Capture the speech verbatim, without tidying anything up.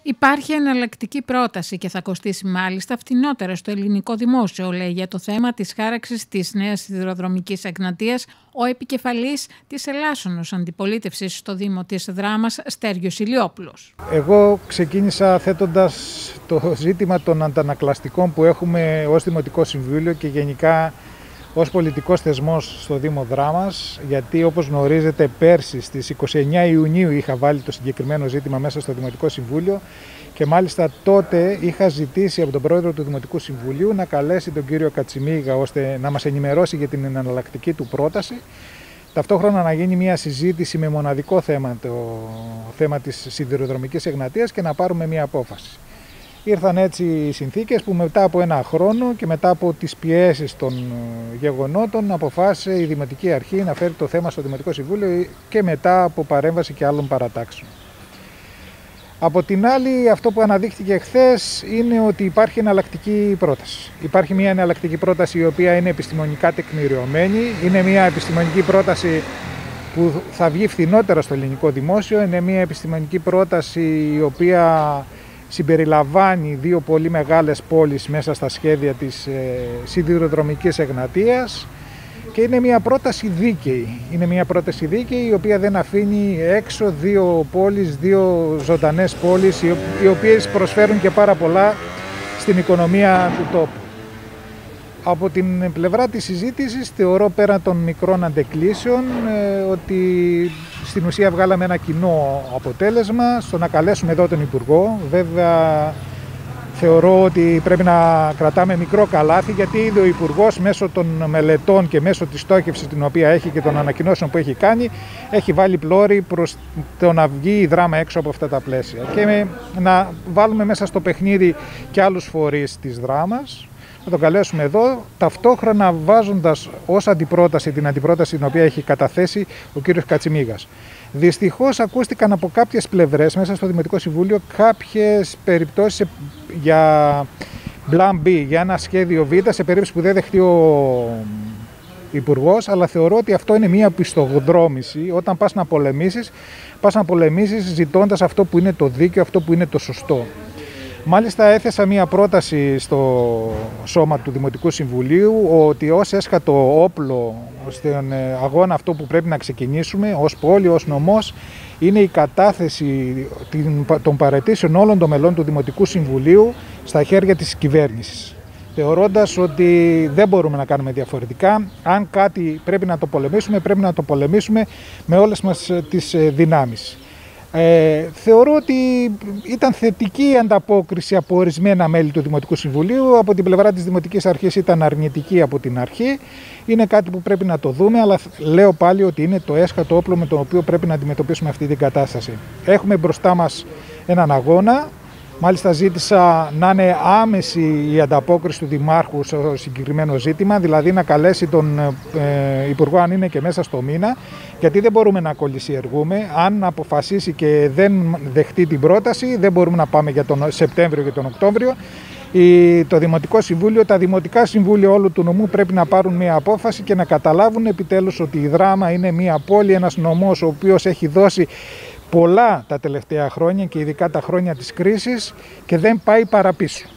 Υπάρχει εναλλακτική πρόταση και θα κοστίσει μάλιστα φτηνότερα στο ελληνικό δημόσιο, λέει για το θέμα της χάραξης της νέας σιδηροδρομικής εγνατίας ο επικεφαλής της Ελλάσσονος Αντιπολίτευσης στο Δήμο της Δράμας, Στέργιος Ηλιόπουλος. Εγώ ξεκίνησα θέτοντας το ζήτημα των αντανακλαστικών που έχουμε ως Δημοτικό Συμβούλιο και γενικά ως πολιτικός θεσμός στο Δήμο Δράμας, γιατί όπως γνωρίζετε πέρσι στις είκοσι εννέα Ιουνίου είχα βάλει το συγκεκριμένο ζήτημα μέσα στο Δημοτικό Συμβούλιο και μάλιστα τότε είχα ζητήσει από τον Πρόεδρο του Δημοτικού Συμβουλίου να καλέσει τον κύριο Κατσιμίγα ώστε να μας ενημερώσει για την εναλλακτική του πρόταση. Ταυτόχρονα να γίνει μια συζήτηση με μοναδικό θέμα, το θέμα της σιδηροδρομικής εγνατίας και να πάρουμε μια απόφαση. Ήρθαν έτσι οι συνθήκες που μετά από ένα χρόνο και μετά από τις πιέσεις των γεγονότων αποφάσισε η Δημοτική Αρχή να φέρει το θέμα στο Δημοτικό Συμβούλιο και μετά από παρέμβαση και άλλων παρατάξεων. Από την άλλη, αυτό που αναδείχθηκε χθες είναι ότι υπάρχει εναλλακτική πρόταση. Υπάρχει μια εναλλακτική πρόταση η οποία είναι επιστημονικά τεκμηριωμένη, είναι μια επιστημονική πρόταση που θα βγει φθηνότερα στο ελληνικό δημόσιο, είναι μια επιστημονική πρόταση η οποία συμπεριλαμβάνει δύο πολύ μεγάλες πόλεις μέσα στα σχέδια της ε, σιδηροδρομικής εγνατίας και είναι μια πρόταση δίκαιη. Είναι μια πρόταση δίκαιη η οποία δεν αφήνει έξω δύο πόλεις, δύο ζωντανές πόλεις οι οποίες προσφέρουν και πάρα πολλά στην οικονομία του τόπου. Από την πλευρά της συζήτησης θεωρώ πέραν των μικρών αντεκκλήσεων ε, ότι στην ουσία βγάλαμε ένα κοινό αποτέλεσμα στο να καλέσουμε εδώ τον Υπουργό. Βέβαια θεωρώ ότι πρέπει να κρατάμε μικρό καλάθι γιατί ήδη ο Υπουργός μέσω των μελετών και μέσω της στόχευσης την οποία έχει και των ανακοινώσεων που έχει κάνει έχει βάλει πλώρη προς το να βγει η Δράμα έξω από αυτά τα πλαίσια και με, να βάλουμε μέσα στο παιχνίδι και άλλους φορείς της Δράμας. Θα τον καλέσουμε εδώ, ταυτόχρονα βάζοντας ως αντιπρόταση την αντιπρόταση την οποία έχει καταθέσει ο κύριος Κατσιμίγας. Δυστυχώς ακούστηκαν από κάποιες πλευρές μέσα στο Δημοτικό Συμβούλιο κάποιες περιπτώσεις για Plan B, για ένα σχέδιο Β, σε περίπτωση που δεν δεχτεί ο Υπουργός, αλλά θεωρώ ότι αυτό είναι μια πιστοδρόμηση. Όταν πας να πολεμήσεις, πας να πολεμήσεις ζητώντας αυτό που είναι το δίκαιο, αυτό που είναι το σωστό. Μάλιστα έθεσα μία πρόταση στο σώμα του Δημοτικού Συμβουλίου ότι ως έσχατο όπλο στον αγώνα αυτό που πρέπει να ξεκινήσουμε ως πόλη, ως νομός, είναι η κατάθεση των παραιτήσεων όλων των μελών του Δημοτικού Συμβουλίου στα χέρια της κυβέρνησης. Θεωρώντας ότι δεν μπορούμε να κάνουμε διαφορετικά, αν κάτι πρέπει να το πολεμήσουμε, πρέπει να το πολεμήσουμε με όλες μας τις δυνάμεις. Ε, θεωρώ ότι ήταν θετική η ανταπόκριση από ορισμένα μέλη του Δημοτικού Συμβουλίου. Από την πλευρά της Δημοτικής Αρχής ήταν αρνητική από την αρχή. Είναι κάτι που πρέπει να το δούμε, αλλά λέω πάλι ότι είναι το έσχατο όπλο με το οποίο πρέπει να αντιμετωπίσουμε αυτή την κατάσταση. Έχουμε μπροστά μας έναν αγώνα. Μάλιστα ζήτησα να είναι άμεση η ανταπόκριση του Δημάρχου στο συγκεκριμένο ζήτημα, δηλαδή να καλέσει τον ε, Υπουργό αν είναι και μέσα στο μήνα, γιατί δεν μπορούμε να κολλησιεργούμε. Αν αποφασίσει και δεν δεχτεί την πρόταση, δεν μπορούμε να πάμε για τον Σεπτέμβριο και τον Οκτώβριο. Η, το Δημοτικό Συμβούλιο, τα Δημοτικά Συμβούλια όλου του νομού πρέπει να πάρουν μια απόφαση και να καταλάβουν επιτέλους ότι η Δράμα είναι μια πόλη, ένας νομός ο οποίος έχει δώσει πολλά τα τελευταία χρόνια και ειδικά τα χρόνια της κρίσης και δεν πάει παραπίσω.